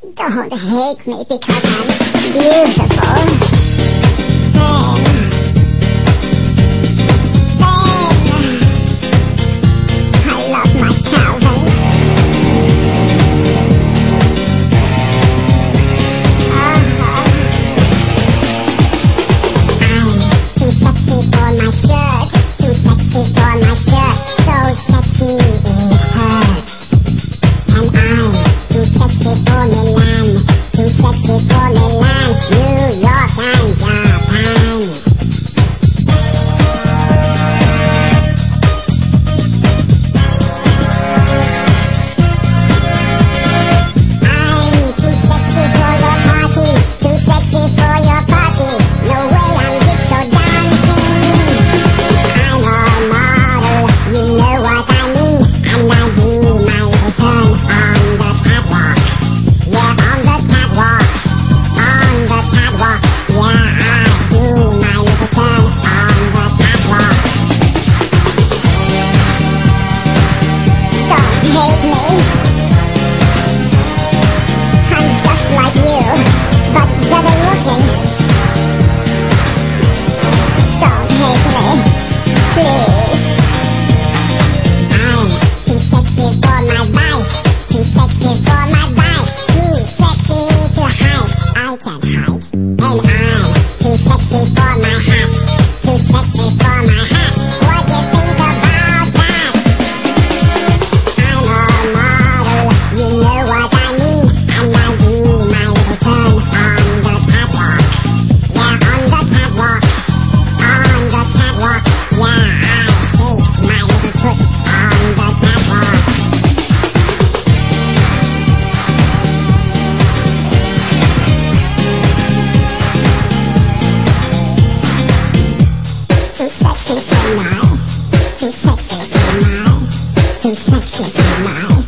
Don't hate me because I'm beautiful. I love my Calvin. I'm too sexy for my shirt. Too sexy for my shirt. So sexy it hurts. And I'm too sexy for Milan. Too sexy for Milan, New York and Japan. I'm too sexy for your party. Too sexy for your party. No way I'm disco dancing. I'm a model, you know what I mean. And I do my little turn on the catwalk. Yeah, on the catwalk. On the catwalk. Yeah, I do my little turn on the catwalk. Don't hate me. I'm just like you, but better looking. Don't hate me, please. I'm too sexy for my bike. Too sexy for my bike. Too sexy to hike. I can hike. And I'm too sexy for my hat. Too sexy for my hat. What do you think about that? I'm a model, you know what I mean. And I do my little turn on the catwalk. Yeah, on the catwalk. On the catwalk. Yeah, I shake my little tush on the catwalk. Too sexy for my, too sexy for my, too sexy for my.